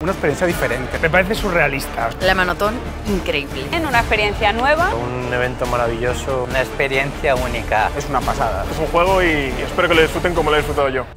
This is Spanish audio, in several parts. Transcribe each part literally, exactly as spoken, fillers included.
Una experiencia diferente. Me parece surrealista. La Manotón, increíble. En una experiencia nueva. Un evento maravilloso, una experiencia única. Es una pasada. Es un juego y espero que lo disfruten como lo he disfrutado yo.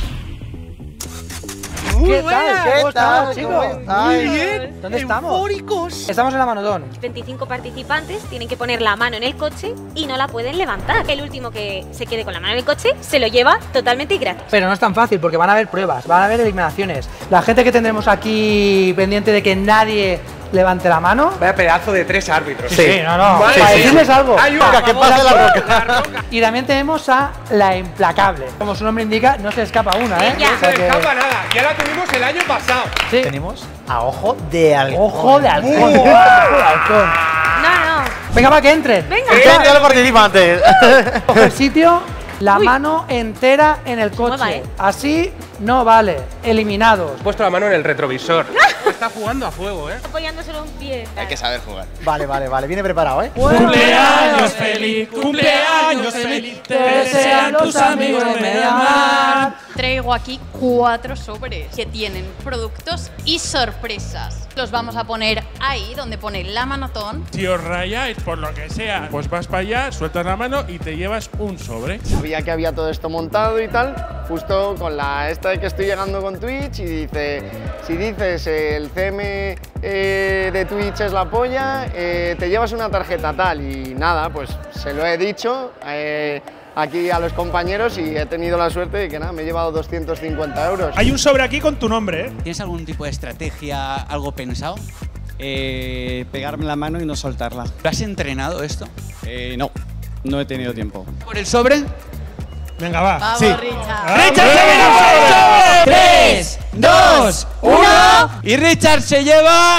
Muy buenas, ¿Qué ¿cómo tal, estamos, chicos? Muy bien. ¿Dónde estamos? Eufóricos. Estamos en la Manotón. veinticinco participantes tienen que poner la mano en el coche y no la pueden levantar. El último que se quede con la mano en el coche se lo lleva totalmente gratis. Pero no es tan fácil porque van a haber pruebas, van a haber eliminaciones. La gente que tendremos aquí pendiente de que nadie levante la mano. Vaya pedazo de tres árbitros. Sí, sí no, no. Vale, para sí, decirles sí. algo. Hay una que pase la roca. Y también tenemos a la implacable. Como su nombre indica, no se escapa una, ¿eh? Ella. O sea No se que- escapa nada. Ya la tuvimos el año pasado. Sí. Tenemos a Ojo de Halcón. Ojo de halcón. Ojo de halcón. No, no. Venga, va, que entren. Venga. ¿Qué los participantes? Coge el sitio, la Uy. mano entera en el coche. mueva, ¿eh? Así no vale. Eliminados. He puesto la mano en el retrovisor. Está jugando a fuego, ¿eh? Apoyándoselo un pie. Hay que saber jugar. Vale, vale, vale. Viene preparado, ¿eh? ¡Cumpleaños feliz! ¡Cumpleaños feliz! Te desean tus amigos de Mediamar. Traigo aquí cuatro sobres que tienen productos y sorpresas. Los vamos a poner ahí donde pone la Manotón. Si os rayáis por lo que sea, pues vas para allá, sueltas la mano y te llevas un sobre. Sabía que había todo esto montado y tal, justo con la esta de que estoy llegando con Twitch y dice, si dices el C M eh, de Twitch es la polla, eh, te llevas una tarjeta tal y nada, pues se lo he dicho eh, aquí a los compañeros y he tenido la suerte de que nada, me he llevado doscientos cincuenta euros. Hay un sobre aquí con tu nombre, ¿eh? ¿Tienes algún tipo de estrategia, algo pensado? Eh, pegarme la mano y no soltarla. ¿Lo has entrenado esto? Eh, no, no he tenido tiempo. ¿Por el sobre? Venga, va. Vamos, Sí. Richard. ¡Richard se lleva el sobre! ¡tres, dos, uno! Y Richard se lleva...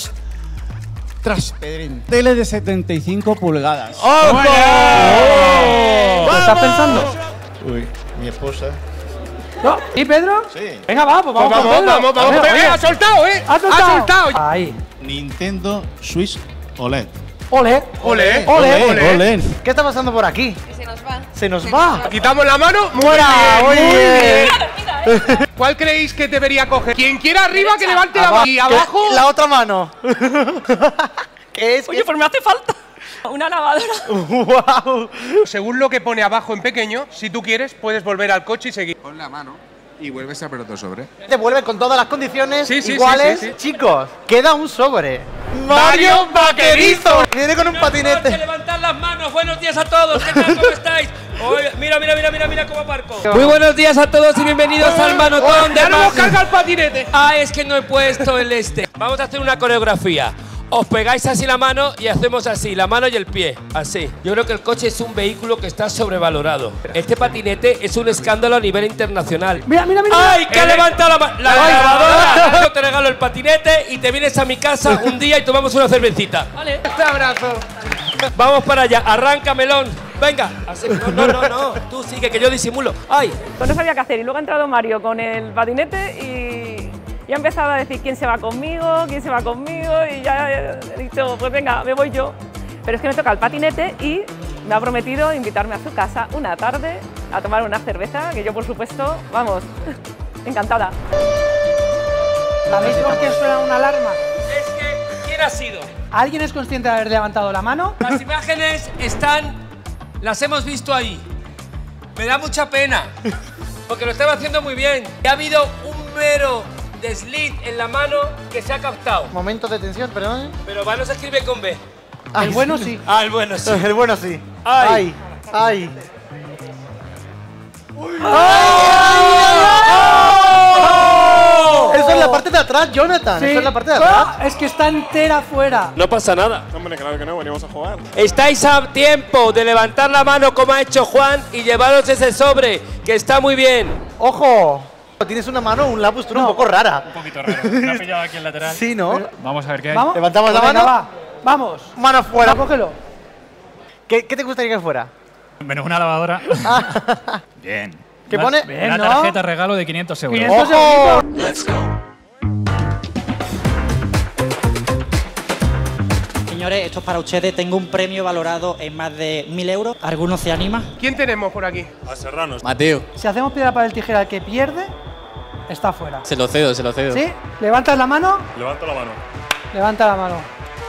¡Ostras, Pedrín! Tele de setenta y cinco pulgadas. ¡Ojo! ¿Lo estás pensando? Uy, mi esposa. ¿No? ¿Y Pedro? Sí. Venga, va, pues vamos, Vamos, con Pedro. vamos, vamos. Venga, Oye, oye, ha soltado, ¿eh? ¿Ha soltado? Ha soltado. Ahí. Nintendo Switch O L E D. Ole. Ole, Ole, ole. ole. ¿Qué está pasando por aquí? Se nos va. Se nos va. Quitamos la mano. ¡Fuera! Muy Muy bien. bien. ¿Cuál creéis que debería coger? Quien quiera arriba que levante la mano. Y abajo. La otra mano. ¿Qué es? Oye, pues me hace falta una lavadora. ¡Wow! Según lo que pone abajo en pequeño, si tú quieres, puedes volver al coche y seguir. Pon la mano y vuelves a por otro sobre. Te vuelve con todas las condiciones Sí, sí, iguales. sí, sí, sí. Chicos, queda un sobre. ¡Mario Vaquerizo! Viene con un patinete. Levantad las manos. Buenos días a todos. ¿Qué tal? ¿Cómo estáis? Oye, mira, mira, mira, mira, mira cómo aparco. Muy buenos días a todos y bienvenidos al Manotón de ¡Ya no Mac. carga el patinete! Ah, es que no he puesto el este. Vamos a hacer una coreografía. Os pegáis así la mano y hacemos así, la mano y el pie, así. Yo creo que el coche es un vehículo que está sobrevalorado. Este patinete es un escándalo a nivel internacional. Mira, mira, mira. ¡Ay, que levanta la mano! ¡La lavadora! Yo te regalo el patinete y te vienes a mi casa un día y tomamos una cervecita. Vale. Este abrazo. Vamos para allá, arranca melón. Venga. Así, no, no, no, no, tú sigue que yo disimulo. ¡Ay! Pues no sabía qué hacer y luego ha entrado Mario con el patinete y ya ha empezado a decir quién se va conmigo, quién se va conmigo y ya he dicho, pues venga, me voy yo. Pero es que me toca el patinete y me ha prometido invitarme a su casa una tarde a tomar una cerveza, que yo por supuesto, vamos, encantada. ¿Sabéis por qué suena una alarma? Es que, ¿quién ha sido? ¿Alguien es consciente de haber levantado la mano? Las imágenes están, las hemos visto ahí. Me da mucha pena, porque lo estaba haciendo muy bien. Ha habido un mero desliz en la mano que se ha captado. Momento de tensión, perdón. Pero va no se escribe con B. El bueno sí. Ah, el bueno sí. El bueno sí. Ay. Ay. Ay. Eso es la parte de atrás, Jonathan. Eso es la parte de atrás. Ah, es que está entera fuera. No pasa nada. Hombre, claro que no, venimos a jugar. Estáis a tiempo de levantar la mano como ha hecho Juan y llevaros ese sobre, que está muy bien. ¡Ojo! Tienes una mano, un lapus tú un poco rara. Un poquito raro. Me ha pillado aquí el lateral. Sí, ¿no? Vamos a ver qué hay. ¿Vamos? Levantamos la Venga, mano. va. Vamos. Mano fuera. Va, cógelo. ¿Qué, ¿Qué te gustaría que fuera? Menos una lavadora. Ah. Bien. ¿Qué Una- pone? Bien, Una ¿no? tarjeta regalo de quinientos euros. quinientos ¡Ojo! euritos. Señores, esto es para ustedes. Tengo un premio valorado en más de mil euros. ¿Alguno se anima? ¿Quién tenemos por aquí? A Serranos. Mateo. Si hacemos piedra, papel, tijera, el que pierde, está fuera. Se lo cedo, se lo cedo. ¿Sí? ¿Levantas la mano? Levanto la mano. Levanta la mano.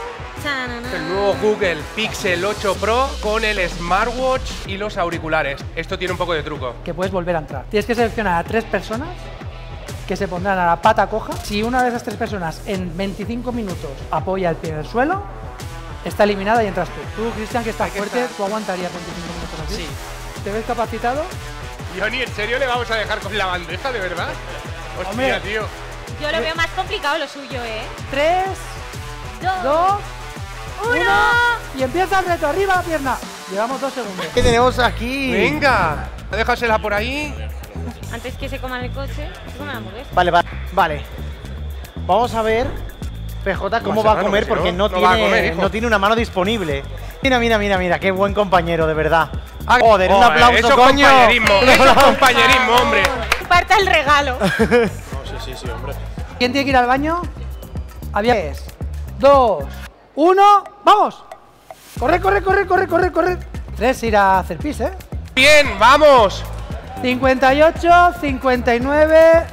El nuevo Google Pixel ocho Pro con el smartwatch y los auriculares. Esto tiene un poco de truco. Que puedes volver a entrar. Tienes que seleccionar a tres personas que se pondrán a la pata coja. Si una de esas tres personas en veinticinco minutos apoya el pie en el suelo, está eliminada y entras tú. Tú, Cristian, que estás fuerte, ¿tú aguantarías veinticinco minutos así? Sí. ¿Te ves capacitado? Johnny, ¿en serio le vamos a dejar con la bandeja, de verdad? Hostia, Hombre. tío. Yo lo veo más complicado lo suyo, ¿eh? Tres, Dos, dos, uno. uno, y empieza el reto. Arriba la pierna. Llevamos dos segundos. ¿Qué tenemos aquí? Venga, déjasela por ahí. Antes que se coman el coche, se coman la hamburguesa. Vale, vale, vale. Vamos a ver, P J, cómo va a comer, porque no, no va a tiene, comer, hijo. no tiene una mano disponible. Mira, mira, mira, mira, qué buen compañero, de verdad. Ah, Joder, un joder, aplauso, eso es coño. compañerismo, eso es compañerismo, hombre. Parta el regalo. No, sí, sí, sí, hombre. ¿Quién tiene que ir al baño? Había tres, dos, uno, ¡vamos! Corre, corre, corre, corre, corre, corre. Tres, ir a hacer pis, ¿eh? Bien, vamos. cincuenta y ocho, cincuenta y nueve.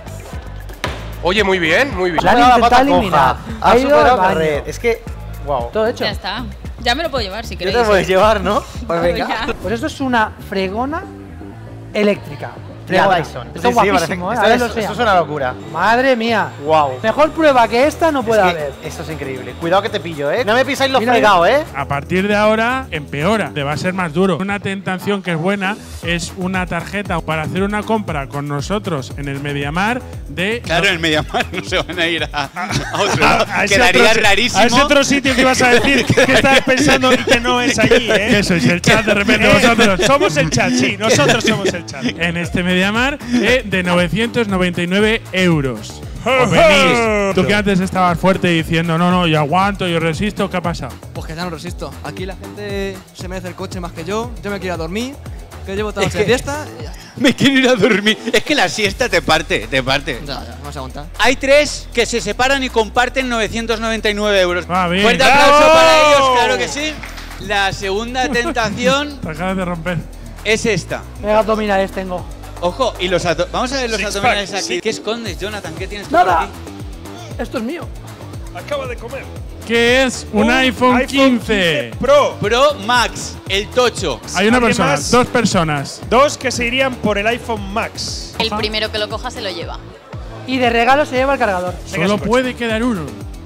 Oye, muy bien, muy bien. La han Superado la intentado pata eliminar. coja. Ha Ha ido superado al baño. Carret. Es que, wow. Todo hecho. Ya está. Ya me lo puedo llevar si ¿Qué queréis. te puedes ¿eh? llevar, no? Pues venga. Ya. Pues esto es una fregona eléctrica. La Fregona. Dyson. Esto Sí, es sí, guapísimo, parece- ¿eh? A ver, esto, lo es, sé. esto es una locura. Madre mía. Wow. Mejor prueba que esta no puede Es que haber. esto es increíble. Cuidado que te pillo, ¿eh? No me pisáis los Mira, fregados, ¿eh? A partir de ahora empeora, te va a ser más duro. Una tentación que es buena es una tarjeta para hacer una compra con nosotros en el Mediamar de… Claro, en el Mediamar no se van a ir a, a otro A- lado. a ese Quedaría otro- rarísimo. a ese otro sitio que ibas a decir que estabas pensando y que no es allí, ¿eh? Que sois el chat de repente vosotros. Somos el chat, sí, nosotros somos el chat. En este Mediamar eh, de novecientos noventa y nueve euros. Os venís. Tú que antes estabas fuerte diciendo, no, no, yo aguanto, yo resisto, ¿qué ha pasado? Pues que ya no resisto. Aquí la gente se merece el coche más que yo. Yo me quiero ir a dormir. Que llevo toda la Es noche de que- fiesta. Y ya está. Me quiero ir a dormir. Es que la siesta te parte, te parte. Ya, ya, vamos a aguantar. Hay tres que se separan y comparten novecientos noventa y nueve euros. Va bien. Fuerte ¡Bravo! aplauso para ellos, claro que sí. La segunda tentación Te acabas de romper. es esta. Mega abdominales tengo. Ojo, y los abdo- vamos a ver los Six abdominales pack, aquí. sí. ¿Qué escondes, Jonathan? ¿Qué tienes tú por Nada. aquí? Esto es mío. Acaba de comer. ¿Qué es un, iPhone, quince? Pro. Pro Max, el tocho. Hay una ¿Alguien persona, más? dos personas. Dos que se irían por el iPhone Max. El primero que lo coja se lo lleva. Y de regalo se lleva el cargador. Solo puede quedar uno.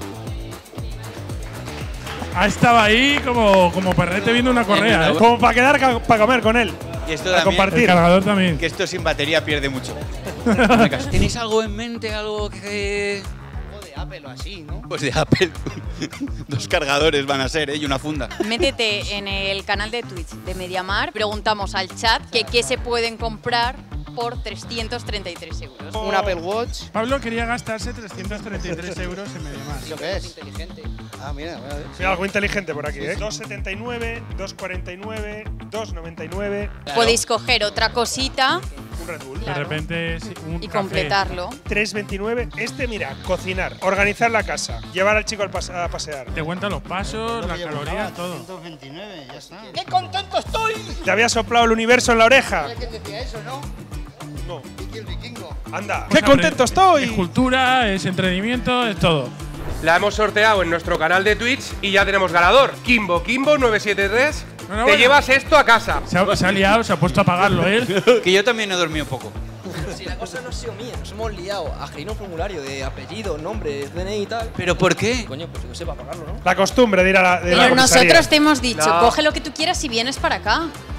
Ah, estaba ahí como, como perrete viendo una correa, ¿eh? Como para quedar para comer con él. Y esto Para también, compartir. El cargador también. que esto sin batería pierde mucho. ¿Tenéis algo en mente? ¿Algo que…? de Apple o así, ¿no? Pues de Apple. Dos cargadores van a ser, ¿eh? Y una funda. Métete en el canal de Twitch de Mediamar. Preguntamos al chat que qué se pueden comprar por trescientos treinta y tres euros. Un Apple Watch. Pablo quería gastarse trescientos treinta y tres euros en Mediamar. ¿Lo que es? Inteligente. Ah, mira, voy a ver. Mira, algo inteligente por aquí, ¿eh? dos setenta y nueve, dos cuarenta y nueve, dos noventa y nueve. Podéis coger otra cosita Un Red Bull. De repente sí, un y café. completarlo. tres veintinueve. Este, mira, cocinar, organizar la casa, llevar al chico al pase- a pasear. Te cuenta los pasos, las calorías, todo. ciento veintinueve, ya está. ¡Qué contento estoy! ¿Te había soplado el universo en la oreja? ¿Quién decía eso, no? No. Vicky el vikingo. Anda. Pues ¡Qué contento estoy! Es cultura, es entretenimiento, es todo. La hemos sorteado en nuestro canal de Twitch y ya tenemos ganador. Kimbo, Kimbo nueve siete tres. Te Enhorabuena. llevas esto a casa. Se ha, se ha liado, se ha puesto a pagarlo él. Que yo también he dormido poco. Si la cosa no ha sido mía, nos hemos liado a generar un formulario de apellido, nombre, D N I y tal. ¿Pero por qué? Coño, pues yo que sepa pagarlo, ¿no? La costumbre de ir a la, de la Pero comisaría. nosotros te hemos dicho, No. coge lo que tú quieras y vienes para acá.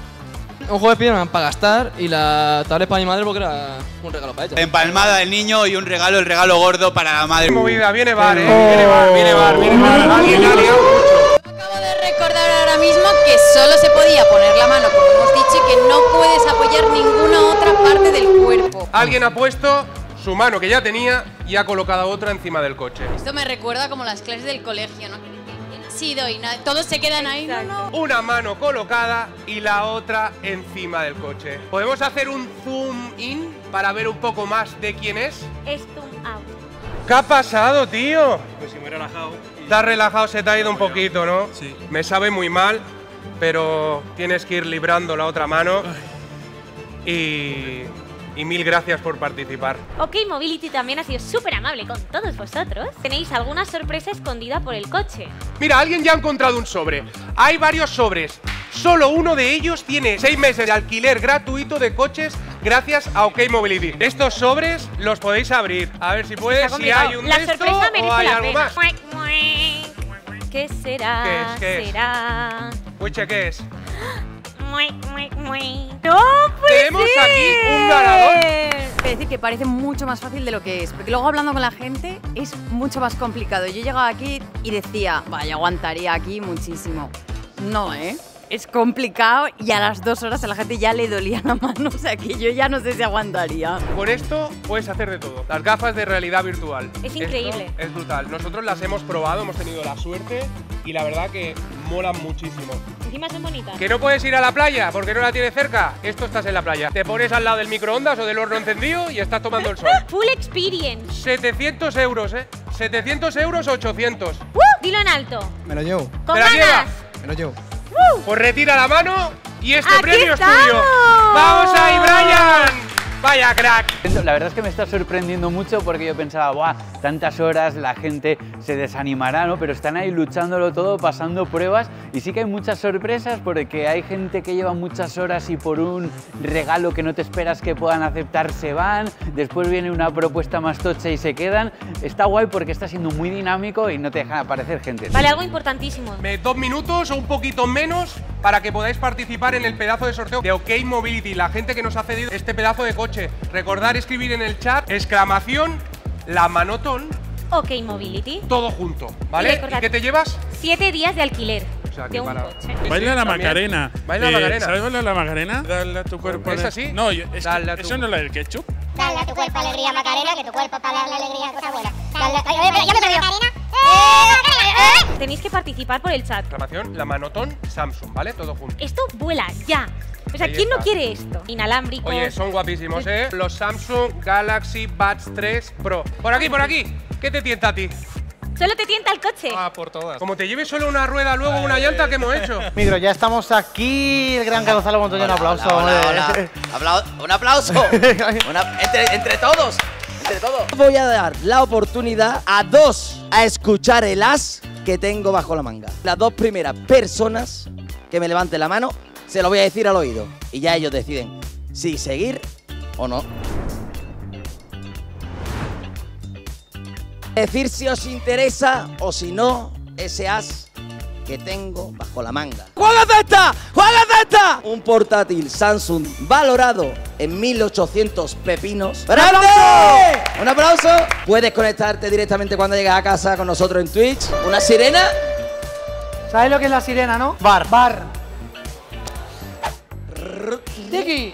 Un juego de Spiderman para gastar y la tablet para mi madre porque era un regalo para ella. Empalmada del niño y un regalo, el regalo gordo para la madre. Movida, viene bar, eh. Viene bar, viene bar, viene bar. Alguien ha liado mucho. Acabo de recordar ahora mismo que solo se podía poner la mano, como hemos dicho, y que no puedes apoyar ninguna otra parte del cuerpo. Alguien ha puesto su mano que ya tenía y ha colocado otra encima del coche. Esto me recuerda como las clases del colegio, ¿no? Sí, doy, nada. Todos se quedan ahí. No, no. Una mano colocada y la otra encima del coche. ¿Podemos hacer un zoom in para ver un poco más de quién es? Es zoom out. ¿Qué ha pasado, tío? Pues si me he relajado. Te has relajado, se te ha ido un poquito, ¿no? Sí. Me sabe muy mal, pero tienes que ir librando la otra mano. Y y mil gracias por participar. OK Mobility también ha sido súper amable con todos vosotros. Tenéis alguna sorpresa escondida por el coche. Mira, alguien ya ha encontrado un sobre. Hay varios sobres. Solo uno de ellos tiene seis meses de alquiler gratuito de coches gracias a OK Mobility. Estos sobres los podéis abrir. A ver si puedes, si hay un La de esto sorpresa merece o hay la algo pena. más. ¿Qué será? ¿Qué es? ¿Qué es? ¿Será? Puche, ¿qué es? Muy, muy, muy. ¡No, pues Tenemos aquí un ganador. Quiero decir que parece mucho más fácil de lo que es, porque luego hablando con la gente es mucho más complicado. Yo llegaba aquí y decía, vaya, aguantaría aquí muchísimo. No, ¿eh? Es complicado y a las dos horas a la gente ya le dolía la mano, o sea que yo ya no sé si aguantaría. Con esto puedes hacer de todo. Las gafas de realidad virtual. Es increíble. Esto es brutal. Nosotros las hemos probado, hemos tenido la suerte y la verdad que molan muchísimo. Encima son bonitas. ¿Que no puedes ir a la playa porque no la tienes cerca? Esto estás en la playa. Te pones al lado del microondas o del horno encendido y estás tomando el sol. Full experience. setecientos euros, ¿eh? setecientos euros, ochocientos. ¡Uh! Dilo en alto. Me lo llevo. Con ¿Te la ganas. llevas? Me lo llevo. ¡Uh! Pues retira la mano y este ¡Aquí premio estamos! es tuyo. ¡Vamos ahí, Brian! ¡Vaya crack! La verdad es que me está sorprendiendo mucho porque yo pensaba, ¡buah! Tantas horas, la gente se desanimará, ¿no? Pero están ahí luchándolo todo, pasando pruebas y sí que hay muchas sorpresas porque hay gente que lleva muchas horas y por un regalo que no te esperas que puedan aceptar se van, después viene una propuesta más tocha y se quedan. Está guay porque está siendo muy dinámico y no te dejan aparecer gente. Vale, algo importantísimo. Me- Dos minutos o un poquito menos para que podáis participar en el pedazo de sorteo de OK Mobility, la gente que nos ha cedido este pedazo de coche. Recordar escribir en el chat, exclamación, la manotón, OK Mobility. todo junto, Y ¿vale? recordad- ¿Y qué te llevas? Siete días de alquiler O sea, de que un para- coche. Baila la también. Macarena. Baila la Eh, Macarena. ¿Sabes bailar la Macarena? Dale a tu cuerpo. ¿Es ale- así? No, yo- es que Dale a tu- eso no es la del ketchup. Dale a tu cuerpo alegría Macarena, que tu cuerpo para darle alegría cosa buena. Dale, ay, ay, ay, ya me he perdido. Tenéis que participar por el chat. Exclamación, la manotón, Samsung, ¿vale? Todo junto. Esto vuela ya. O sea, Ahí ¿quién no está. quiere esto? Inalámbricos. Oye, son guapísimos, ¿eh? Los Samsung Galaxy Buds tres Pro. Por aquí, por aquí. ¿Qué te tienta a ti? Solo te tienta el coche. Ah, por todas. Como te lleves solo una rueda, luego una llanta, ¿qué hemos hecho? Micro, ya estamos aquí. El gran Gonzalo Montoya, un aplauso. Hola, hombre. hola. Aplau- un aplauso. Una- entre, entre todos. Entre todos. Voy a dar la oportunidad a dos a escuchar el as que tengo bajo la manga. Las dos primeras personas que me levanten la mano, se lo voy a decir al oído. Y ya ellos deciden si seguir o no. Decir si os interesa o si no ese as que tengo bajo la manga. ¡Juan acepta! ¡Juan acepta! Un portátil Samsung valorado en mil ochocientos pepinos. ¡Grande! ¡Un aplauso! Puedes conectarte directamente cuando llegues a casa con nosotros en Twitch. ¿Una sirena? ¿Sabes lo que es la sirena, no? Bar. Bar. Tiki.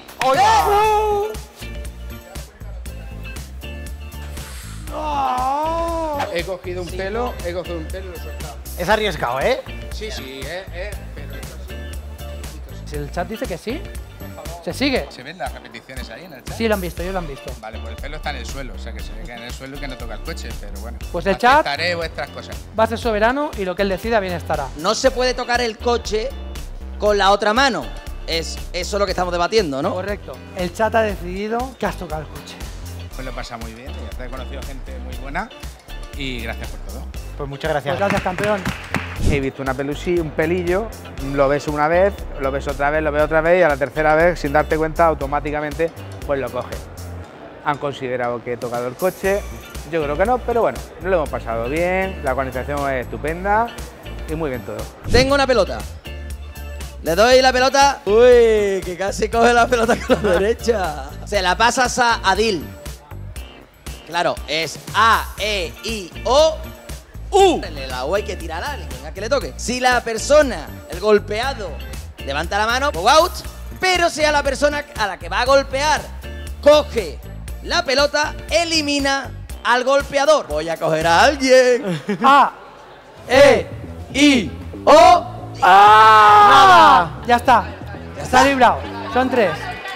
He cogido un pelo, he cogido un pelo y lo he soltado. Es arriesgado, ¿eh? Sí, sí, eh, eh, pero esto sí. Si el chat dice que sí, se sigue. ¿Se ven las repeticiones ahí en el chat? Sí, lo han visto, ellos lo han visto. Vale, pues el pelo está en el suelo, o sea que se ve que en el suelo y que no toca el coche, pero bueno. Pues el chat- aceptaré vuestras cosas. Va a ser soberano y lo que él decida bien estará. No se puede tocar el coche con la otra mano. Es eso es lo que estamos debatiendo, ¿no? Correcto. El chat ha decidido que has tocado el coche. Pues lo pasa muy bien, ya he conocido gente muy buena y gracias por todo. Pues muchas gracias. Pues gracias, campeón. He visto una pelusí, un pelillo, lo ves una vez, lo ves otra vez, lo ves otra vez y a la tercera vez, sin darte cuenta, automáticamente pues lo coges. Han considerado que he tocado el coche, yo creo que no, pero bueno, nos lo hemos pasado bien, la organización es estupenda y muy bien todo. Tengo una pelota. Le doy la pelota. Uy, que casi coge la pelota con la derecha. Se la pasas a Adil. Claro, es A, E, I, O, U. La U hay que tirar a alguien, a que le toque. Si la persona, el golpeado, levanta la mano, go out. Pero si a la persona a la que va a golpear coge la pelota, elimina al golpeador. Voy a coger a alguien. A, E, I, O. ¡Ah! Ya está. Ya está librado. Son tres.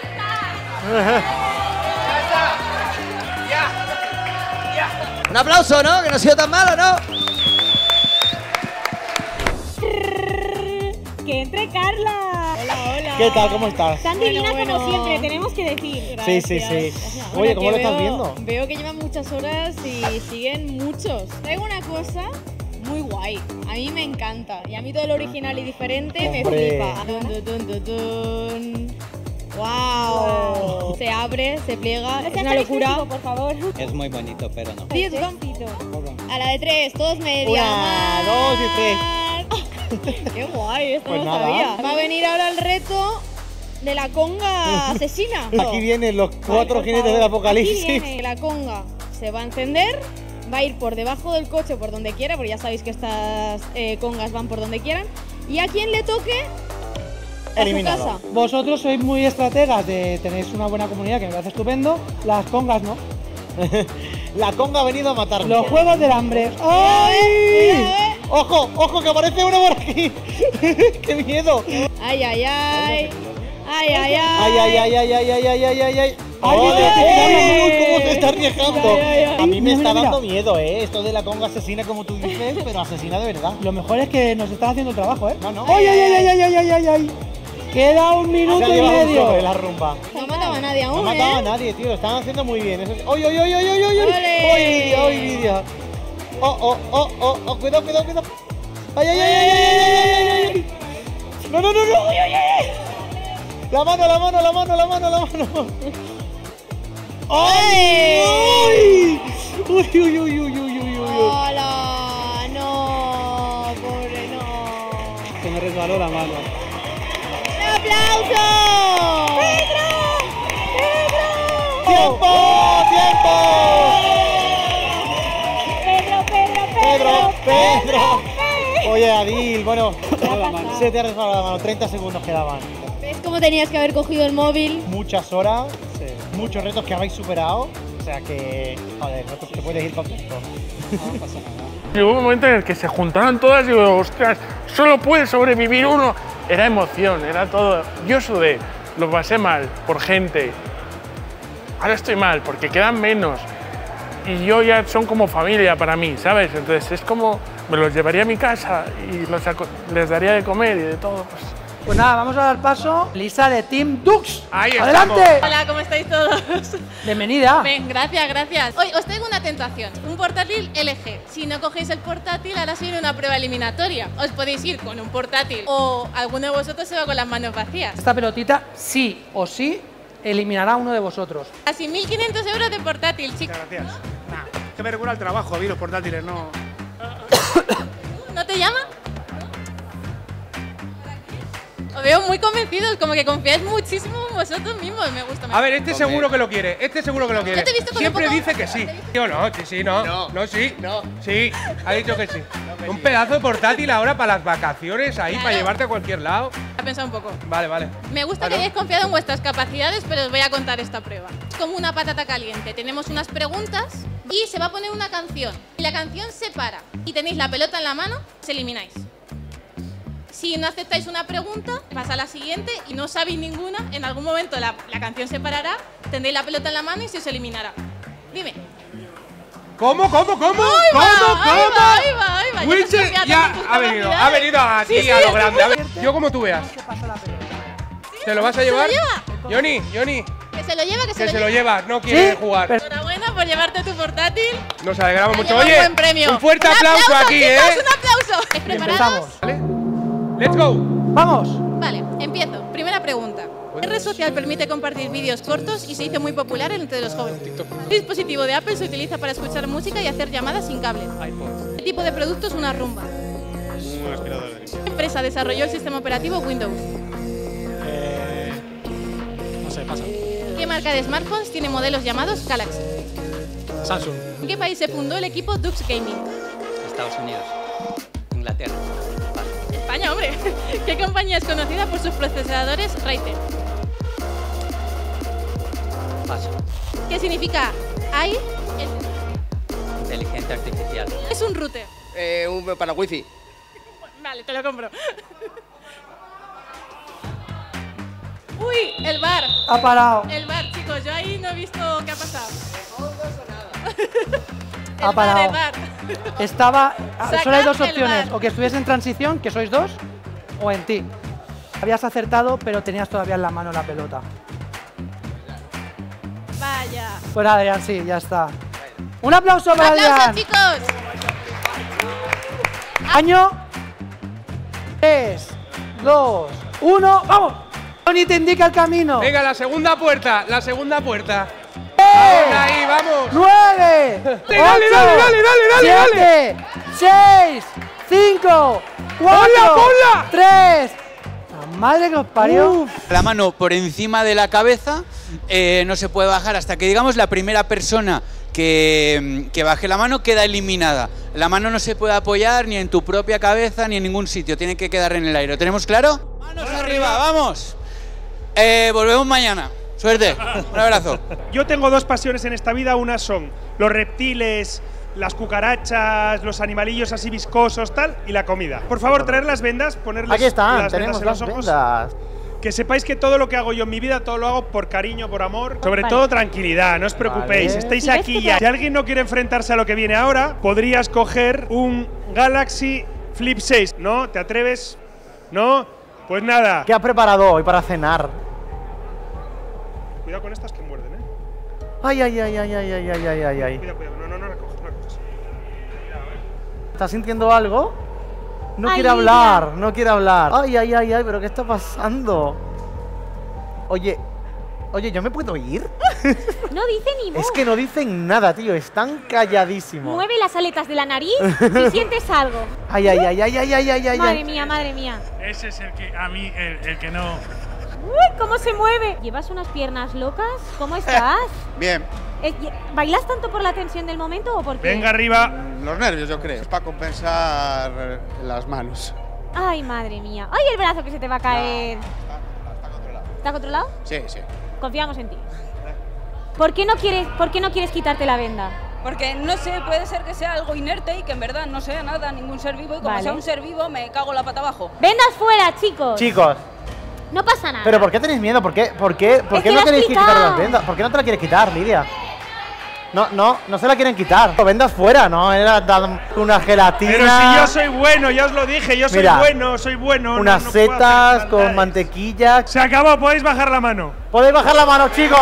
Un aplauso, ¿no? Que no ha sido tan malo, ¿no? Que entre Carla. Hola, hola. ¿Qué tal? ¿Cómo estás? Tan divina como siempre, tenemos que decir. Sí, sí, sí. Oye, ¿cómo lo estás viendo? Veo que llevan muchas horas y siguen muchos. Traigo una cosa muy guay. A mí me encanta. Y a mí todo lo original y diferente me Hombre. flipa. Dun, dun, dun, dun. ¡Wow! Se abre, se pliega, es una locura. Por favor. Es muy bonito, pero no. Diez, a la de tres, todos media. Una, dos y tres. ¡Qué guay! Esto Pues no nada. sabía. Va a venir ahora el reto de la conga asesina. Aquí vienen los cuatro Vale, jinetes del Aquí apocalipsis. viene la conga. Se va a encender, va a ir por debajo del coche, por donde quiera, porque ya sabéis que estas eh, congas van por donde quieran. Y a quien le toque, a su casa. Vosotros sois muy estrategas, de tenéis una buena comunidad que me parece estupendo. Las congas no. La conga ha venido a matarme. Los juegos del hambre. ¡Ay! ¡Ojo, ojo, que aparece uno por aquí! ¡Qué miedo! ¡Ay, ay, ay! ¡Ay, ay, ay! ¡Ay, ay, ay, ay, ay, ay, ay, ay, ay, ay! ¡Ay, ¡Ay, mira, mira! cómo se está arriesgando! Ay, ay, ay. A mí me Mira, está mira. dando miedo, ¿eh? Esto de la conga asesina, como tú dices, pero asesina de verdad. Lo mejor es que nos están haciendo el trabajo, ¿eh? No, no. ¡Ay, ay, ay, ay, ay, ay, ay, ay! Queda un minuto Se ha y llevado un medio. sobre la rumba. No ha matado a nadie No aún, ha matado a ¿eh? nadie, tío. Lo están haciendo muy bien. Eso es- ¡Ay, ay, ay, ay, ay, ay! ¡Ole! ¡Ay, ay, Lidia! ¡Oh, oh, oh, oh! oh cuidado, cuidado, cuidado! ¡Ay, ay, ay, ay, ay, ay, ay, ay, ay! ¡No, no, no, no! ¡Ay, ay, ay! ¡La mano, la mano, la mano, la mano, la mano! ¡Ay! ¡Ay! ¡Uy, uy, uy, uy, uy, uy, uy! ¡Hola! ¡No! ¡Pobre no! Se me resbaló la mano. ¡Un aplauso! ¡Pedro! ¡Pedro! ¡Tiempo! ¡Tiempo! Pedro, Pedro, ¡Pedro! Pedro. ¡Pedro! Oye, Adil, bueno, se te ha resbalado la mano. treinta segundos quedaban. ¿Ves cómo tenías que haber cogido el móvil? Muchas horas, muchos retos que habéis superado. O sea que, joder, no te puedes ir contento. No pasa nada. Llegó un momento en el que se juntaron todas y digo, ostras, solo puede sobrevivir uno. Era emoción, era todo. Yo sudé, lo pasé mal por gente. Ahora estoy mal porque quedan menos. Y yo ya son como familia para mí, ¿sabes? Entonces es como, me los llevaría a mi casa y los aco- les daría de comer y de todo. Pues. Pues nada, vamos a dar paso. Lisa de Team Dux. Ahí ¡Adelante! Hola, ¿cómo estáis todos? Bienvenida. Ven, gracias, gracias. Hoy os traigo una tentación, un portátil L G. Si no cogéis el portátil, ahora se viene una prueba eliminatoria. Os podéis ir con un portátil o alguno de vosotros se va con las manos vacías. Esta pelotita, sí o sí, eliminará a uno de vosotros. Así mil quinientos euros de portátil, chicos. Gracias. Nah, que me recuerda el trabajo, a mí los portátiles no. ¿No te llama? Os veo muy convencidos, como que confiáis muchísimo en vosotros mismos. Me gusta. me A ver, gusta. este seguro que lo quiere. Este seguro que lo quiere. te he visto con Siempre un poco- dice que sí. Yo no, sí, sí, no. No, no sí. No. Sí, ha dicho que sí. Un pedazo de portátil ahora para las vacaciones, ahí, para llevarte a cualquier lado. Ha pensado un poco. Vale, vale. Me gusta Ah, que ¿no? hayáis confiado en vuestras capacidades, pero os voy a contar esta prueba. Es como una patata caliente. Tenemos unas preguntas y se va a poner una canción. Y la canción se para. Y tenéis la pelota en la mano, se elimináis. Si no aceptáis una pregunta, pasa a la siguiente y no sabéis ninguna, en algún momento la, la canción se parará, tendréis la pelota en la mano y se os eliminará. Dime. ¿Cómo, cómo, cómo? Ahí va, ¿Cómo, ahí cómo? va, ahí va, ahí va. Yo Wilson confía ya tanto en tus ha venido, ha capacidades. venido aquí Sí, sí, a lo es grande. A muy ver, yo como tú veas. ¿Te lo vas a ¿Se lo llevar? lleva? Johnny, Johnny, Que se lo lleva, que se que lo se lo lleva. lleva, no quiere ¿Sí? jugar. Enhorabuena por llevarte tu portátil. Nos alegramos Te mucho. lleva un Oye, buen premio. un fuerte Un aplauso, aquí, ¿eh? chicos, un aplauso. ¿Estáis preparados? Empezamos. Let's go. ¡Vamos! Vale, empiezo. Primera pregunta. ¿Qué red social permite compartir vídeos cortos y se hizo muy popular entre los jóvenes? ¿Qué dispositivo de Apple se utiliza para escuchar música y hacer llamadas sin cable? ¿Qué tipo de producto es una rumba? Un aspirador de ¿Qué empresa desarrolló el sistema operativo Windows? Eh, no sé, pasa. ¿Qué marca de smartphones tiene modelos llamados Galaxy? Samsung. ¿En qué país se fundó el equipo Dux Gaming? Estados Unidos. Inglaterra. España, hombre. ¿Qué compañía es conocida por sus procesadores Ryzen? Paso. ¿Qué significa A I? Inteligencia artificial. Es un router. Eh, un, para wifi. Vale, te lo compro. Uy, el bar. Ha parado. El bar, chicos, yo ahí no he visto qué ha pasado. Ha El bar, parado. el bar. Estaba. Saca Solo hay dos el opciones. bar. O que estuviese en transición, que sois dos, o en ti. Habías acertado, pero tenías todavía en la mano la pelota. Vaya. Pues Adrián, sí, ya está. ¡Un aplauso para ¡Un aplauso, Adrián! chicos! Año. tres, dos, uno, ¡vamos! Tony te indica el camino. Venga, la segunda puerta, la segunda puerta. ¡Eh! Ahí, vamos. ¡Nueve! Dale, dale, dale, dale, dale, dale, siete, seis, cinco, cuatro, ¡Ponla, ponla! tres. La madre que os parió. Uf. La mano por encima de la cabeza, eh, no se puede bajar hasta que, digamos, la primera persona que, que baje la mano queda eliminada. La mano no se puede apoyar ni en tu propia cabeza ni en ningún sitio, tiene que quedar en el aire. ¿Lo tenemos claro? ¡Manos arriba, vamos! Eh, volvemos mañana. Suerte. Un abrazo. Yo tengo dos pasiones en esta vida. Una son los reptiles, las cucarachas, los animalillos así viscosos, tal, y la comida. Por favor, traer las vendas, ponerles Aquí están, las tenemos vendas en las los ojos. vendas. Que sepáis que todo lo que hago yo en mi vida, todo lo hago por cariño, por amor. Sobre Vale. todo tranquilidad, no os preocupéis. Vale. Estáis ¿Y ves aquí que ya. te- Si alguien no quiere enfrentarse a lo que viene ahora, podrías coger un Galaxy Flip seis, ¿no? ¿Te atreves? ¿No? Pues nada. ¿Qué has preparado hoy para cenar? Cuidado con estas que muerden, ¿eh? Ay, ay, ay, ay, ay, ay, ay, ay, ay, ay. Cuidado, cuidado. No, no, no la cojas, no la cojas. ¿Estás sintiendo algo? No Ay, quiere Lidia. hablar, no quiere hablar. Ay, ay, ay, ay, pero ¿qué está pasando? Oye, oye, ¿yo me puedo ir? No dice ni mu. Es que no dicen nada, tío, están calladísimos. Mueve las aletas de la nariz si sientes algo. Ay, ay, ay, ay, ay, ay, ay, ay. Madre ay. mía, madre mía. Ese es el que a mí, el, el que no. Uy, ¿cómo se mueve? ¿Llevas unas piernas locas? ¿Cómo estás? Bien. Eh, ye- ¿Bailas tanto por la tensión del momento o por qué? Venga arriba. Los nervios, yo creo. Es para compensar eh, las manos. Ay, madre mía. Ay, el brazo que se te va a caer. Está controlado. ¿Está controlado? Sí, sí. Confiamos en ti. ¿Por qué no quieres, por qué no quieres quitarte la venda? Porque no sé, puede ser que sea algo inerte y que en verdad no sea nada, ningún ser vivo. Y como Vale. sea un ser vivo, me cago la pata abajo. ¡Vendas fuera, chicos! Chicos, No pasa nada. ¿pero por qué tenéis miedo? ¿Por qué, por qué, por Es qué que no lo has queréis quitar quitado. las vendas? ¿Por qué no te la quieres quitar, Lidia? No, no, no se la quieren quitar. Vendas fuera, ¿no? Era dar una gelatina. Pero si yo soy bueno, ya os lo dije, yo soy Mira, bueno, soy bueno. no- unas no puedo hacer setas maldades. con mantequilla. Se acabó, podéis bajar la mano. Podéis bajar la mano, chicos.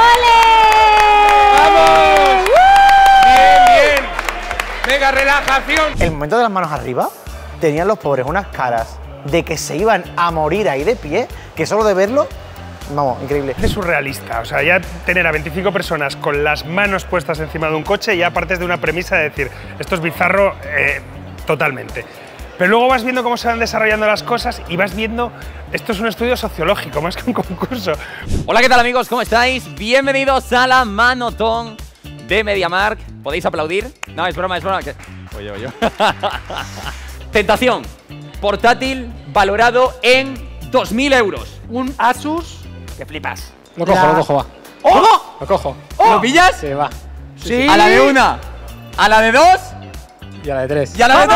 ¡Vamos! Bien, bien. Venga, relajación. El momento de las manos arriba, tenían los pobres unas caras de que se iban a morir ahí de pie, que solo de verlo, vamos, increíble. Es surrealista, o sea, ya tener a veinticinco personas con las manos puestas encima de un coche, ya partes de una premisa de decir, esto es bizarro eh, totalmente. Pero luego vas viendo cómo se van desarrollando las cosas y vas viendo, esto es un estudio sociológico más que un concurso. Hola, ¿qué tal, amigos? ¿Cómo estáis? Bienvenidos a la Manotón de MediaMarkt. ¿Podéis aplaudir? No, es broma, es broma. que- Oye, oye. Tentación. Portátil valorado en dos mil euros. Un Asus. Que flipas. Lo cojo, lo cojo, va. ¡Oh! Lo cojo. ¿Lo pillas? Sí, va. Sí. A la de una, a la de dos Y a la de tres. y a la de tres.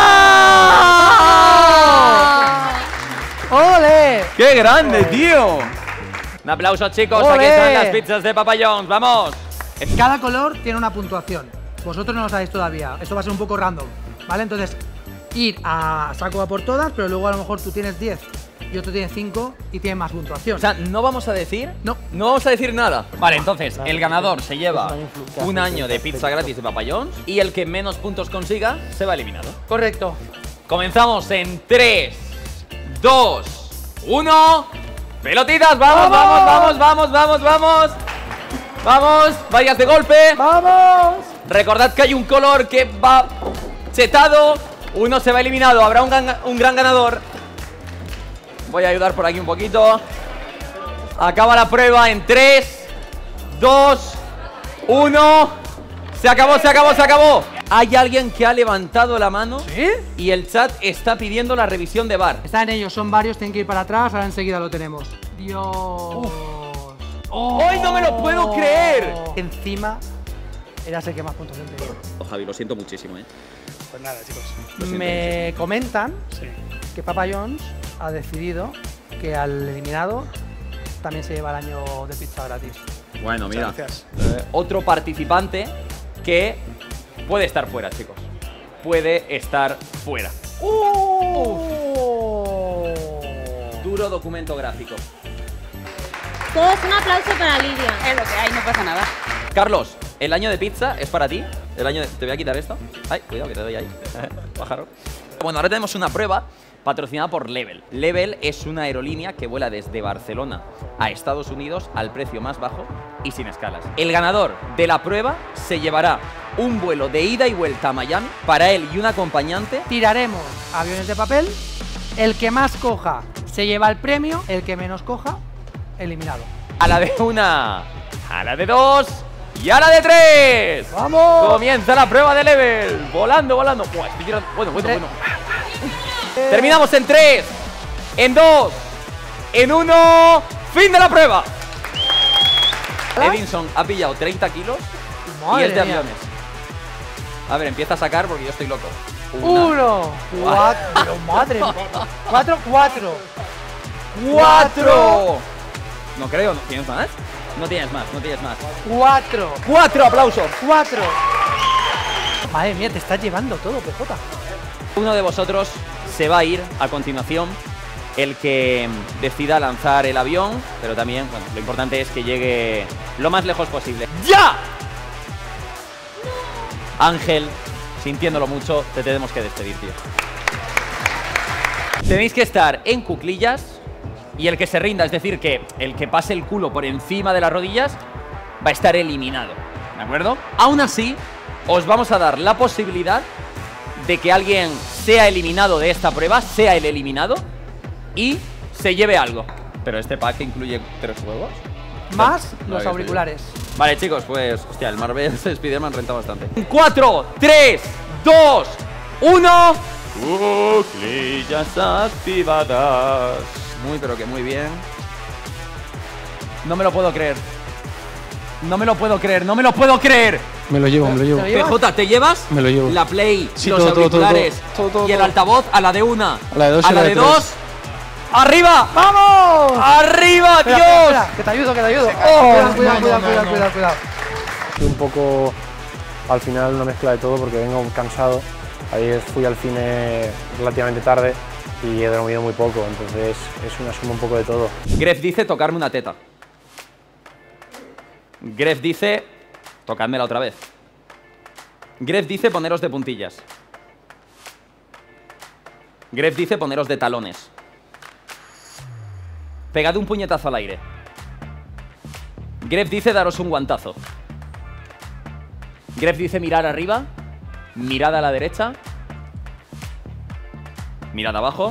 ¡Ole! ¡Qué grande, tío! Un aplauso, chicos. Aquí ¡Ole! están las pizzas de Papa John's. ¡Vamos! Cada color tiene una puntuación. Vosotros no lo sabéis todavía. Esto va a ser un poco random, ¿vale? Entonces, ir a saco a por todas, pero luego a lo mejor tú tienes diez y otro tiene cinco y tiene más puntuación. O sea, ¿no vamos a decir? No. No vamos a decir nada. Vale, entonces, el ganador se lleva un año de pizza gratis de Papa John's y el que menos puntos consiga se va eliminado. Correcto. Comenzamos en tres, dos, uno. ¡Pelotitas! ¡Vamos, vamos, vamos, vamos, vamos, vamos! ¡Vamos! ¡Varias de golpe! ¡Vamos! Recordad que hay un color que va chetado. Uno se va eliminado. Habrá un gran, un gran ganador. Voy a ayudar por aquí un poquito. Acaba la prueba en tres, dos, uno. Se acabó, se acabó, se acabó. Hay alguien que ha levantado la mano. ¿Sí? Y el chat está pidiendo la revisión de V A R. Están ellos, son varios, tienen que ir para atrás, ahora enseguida lo tenemos. Dios. Oh. ¡Ay, no me lo puedo creer! Encima, eras el que más puntos tenía. Oh, Javi, lo siento muchísimo, ¿eh? Pues nada, chicos. Me comentan Sí. que Papa John's ha decidido que al eliminado también se lleva el año de pizza gratis. Bueno, mira. Muchas gracias. Eh, otro participante que puede estar fuera, chicos. Puede estar fuera. ¡Oh! futuro documento gráfico. Todos un aplauso para Lidia. Es lo que hay, no pasa nada. Carlos, el año de pizza es para ti. El año de... Te voy a quitar esto. Ay, cuidado que te doy ahí. Pájaro. Bueno, ahora tenemos una prueba patrocinada por Level. Level es una aerolínea que vuela desde Barcelona a Estados Unidos al precio más bajo y sin escalas. El ganador de la prueba se llevará un vuelo de ida y vuelta a Miami para él y un acompañante. Tiraremos aviones de papel. El que más coja se lleva el premio. El que menos coja, eliminado. A la de una, a la de dos y a la de tres. ¡Vamos! Comienza la prueba de Level. Volando, volando. Buah, estoy tirando. Bueno, bueno, bueno. Terminamos en tres, en dos, en uno. ¡Fin de la prueba! Edinson ha pillado treinta kilos y es de aviones. A ver, empieza a sacar porque yo estoy loco. Uno, cuatro, madre mía. Cuatro, cuatro. ¡Cuatro! No creo, ¿no? ¿Tienes más? No tienes más, no tienes más. Cuatro. ¡Cuatro aplausos! Cuatro. Madre mía, te estás llevando todo, P J. Uno de vosotros se va a ir a continuación, el que decida lanzar el avión, pero también, bueno, lo importante es que llegue lo más lejos posible. ¡Ya! Ángel, sintiéndolo mucho, te tenemos que despedir, tío. Tenéis que estar en cuclillas y el que se rinda, es decir, que el que pase el culo por encima de las rodillas, va a estar eliminado, ¿de acuerdo? Aún así, os vamos a dar la posibilidad de que alguien sea eliminado de esta prueba, sea el eliminado y se lleve algo. Pero este pack incluye tres juegos. Más No, los no, auriculares. Vale, chicos, pues, hostia, el Marvel Spider-Man renta bastante. cuatro, tres, dos, uno. Cuclillas activadas. Muy, pero que muy bien. No me lo puedo creer. No me lo puedo creer, no me lo puedo creer. Me lo llevo, me lo llevo. P J, ¿te llevas? Me lo llevo. La Play, Sí, los todo, todo, todo, auriculares todo, todo, y el todo. altavoz a la de una. A la de dos y a la de tres. dos. ¡Arriba! ¡Vamos! ¡Arriba, Espera, Dios! espera, espera, que te ayudo, que te ayudo. Oh, cuidado, cuidado, no, cuidado, no, cuidado, no. cuidado, cuidado. Fui un poco, al final, una mezcla de todo porque vengo cansado. Ayer fui al cine relativamente tarde y he dormido muy poco, entonces es una suma un poco de todo. Gref dice tocarme una teta. Gref dice tocádmela otra vez. Gref dice poneros de puntillas. Gref dice poneros de talones. Pegad un puñetazo al aire. Gref dice daros un guantazo. Gref dice mirar arriba. Mirad a la derecha. Mirad abajo.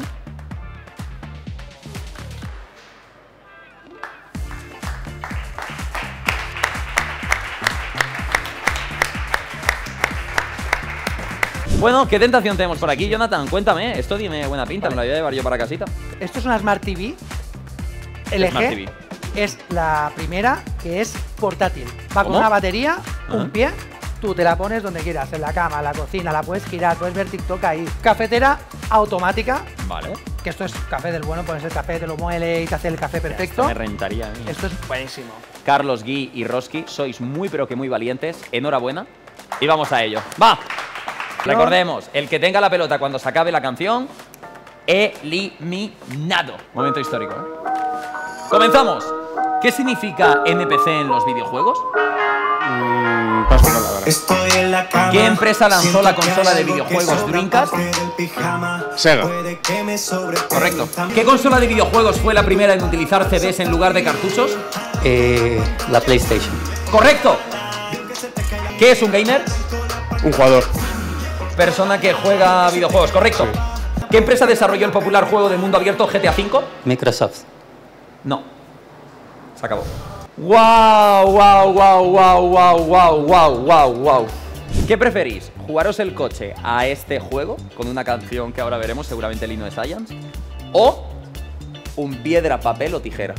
Bueno, ¿qué tentación tenemos por aquí, Jonathan? Cuéntame, esto tiene buena pinta, me lo voy a llevar yo para casita. Esto es una Smart T V L G. Smart T V. Es la primera que es portátil. Va con ¿Cómo? una batería, un Ajá. pie. Tú te la pones donde quieras, en la cama, en la cocina, la puedes girar, puedes ver TikTok ahí. Cafetera automática. Vale. Que esto es café del bueno, pones el café, te lo muele y te hace el café perfecto. Esto me rentaría a mí. Esto es buenísimo. Carlos, Guy y Roski, sois muy pero que muy valientes. Enhorabuena. Y vamos a ello. ¡Va! Recordemos, el que tenga la pelota cuando se acabe la canción, eliminado. Momento histórico, ¿eh? Comenzamos. ¿Qué significa N P C en los videojuegos? Mm, paso palabra. ¿Qué empresa lanzó la consola de videojuegos Dreamcast? Sega. Correcto. ¿Qué consola de videojuegos fue la primera en utilizar C Ds en lugar de cartuchos? Eh, la PlayStation. Correcto. ¿Qué es un gamer? Un jugador. Persona que juega videojuegos, correcto. ¿Qué empresa desarrolló el popular juego de mundo abierto G T A cinco? Microsoft. No. Se acabó. ¡Wow! ¡Wow! ¡Wow! ¡Wow! ¡Wow! ¡Wow! ¡Wow! ¡Wow! ¡Wow! ¿Qué preferís? ¿Jugaros el coche a este juego con una canción que ahora veremos, seguramente el himno de Science? ¿O un piedra, papel o tijera?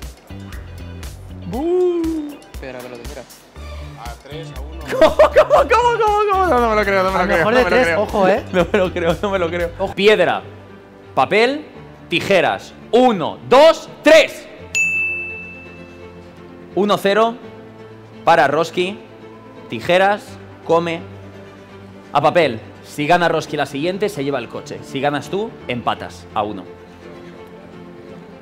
Piedra, papel o tijera. A tres, a uno. ¿Cómo, cómo, cómo, cómo, cómo? No, no me lo creo, no me A lo lo creo. mejor no de me lo tres, creo. ojo, ¿eh? No me lo creo, no me lo creo. Piedra, papel, tijeras. Uno, dos, tres. Uno, cero. Para Roski. Tijeras, come. A papel. Si gana Roski la siguiente, se lleva el coche. Si ganas tú, empatas a uno.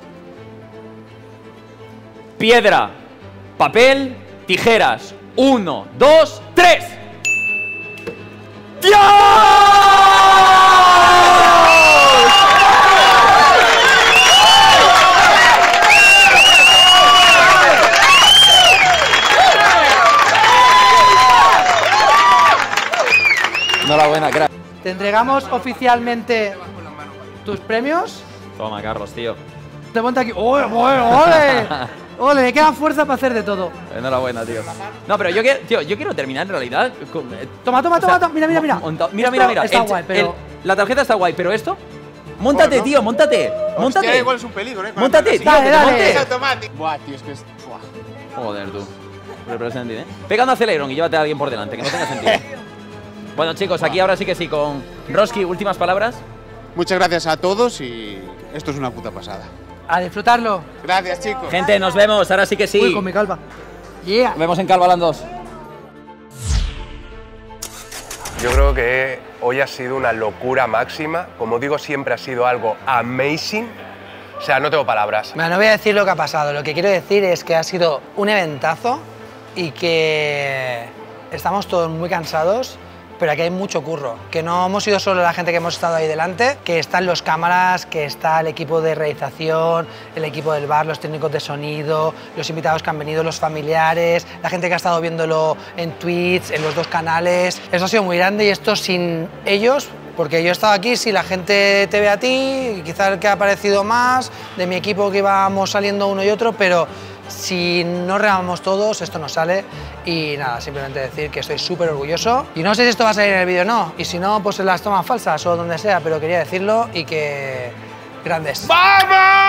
piedra, papel, tijeras. Uno, dos, tres. ¡Dios! Enhorabuena, crack. Te entregamos oficialmente tus premios. Toma, Carlos, tío. Te monta aquí. ¡Ole, ole, ole! ¡Ole! Me queda fuerza para hacer de todo. Enhorabuena, tío. No, pero yo quiero, tío, yo quiero terminar en realidad. Con, eh, Toma, toma, o sea, toma, toma. Mira, mira, mira. monta- mira, Esto mira, mira. Está El- guay, pero. el- la tarjeta está guay, pero esto. Móntate, Bueno. tío, móntate. Móntate. Hostia, igual es un peligro, ¿eh? Con Móntate, la tío, mano que así. te Dale, montes. Es automático. Buah, tío, es que es. Buah. Joder, tú. Representing, ¿eh? Pega un acelerón y llévate a alguien por delante, que no tenga sentido. Bueno, chicos, aquí ahora sí que sí, con Roski, últimas palabras. Muchas gracias a todos y esto es una puta pasada. A disfrutarlo. Gracias, chicos. Gente, nos vemos, ahora sí que sí. Uy, con mi calva. Yeah. Nos vemos en Calvaland dos. Yo creo que hoy ha sido una locura máxima. Como digo, siempre ha sido algo amazing. O sea, no tengo palabras. Bueno, no voy a decir lo que ha pasado. Lo que quiero decir es que ha sido un eventazo y que estamos todos muy cansados, pero aquí hay mucho curro. Que no hemos sido solo la gente que hemos estado ahí delante, que están los cámaras, que está el equipo de realización, el equipo del bar, los técnicos de sonido, los invitados que han venido, los familiares, la gente que ha estado viéndolo en Twitch, en los dos canales. Eso ha sido muy grande y esto sin ellos. Porque yo he estado aquí, si la gente te ve a ti, quizás el que ha aparecido más, de mi equipo que íbamos saliendo uno y otro, pero si no remamos todos, esto no sale. Y nada, simplemente decir que estoy súper orgulloso. Y no sé si esto va a salir en el vídeo o no, y si no, pues en las tomas falsas o donde sea, pero quería decirlo y que... grandes. ¡Vamos!